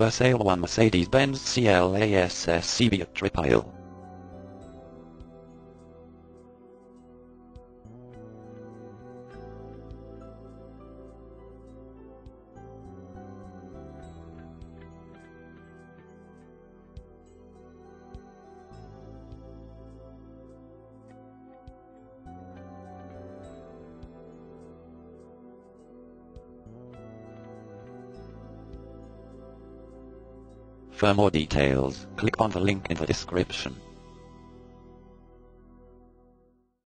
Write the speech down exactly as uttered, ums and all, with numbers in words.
For sale one Mercedes-Benz Classe C B at Trépail. For more details, click on the link in the description.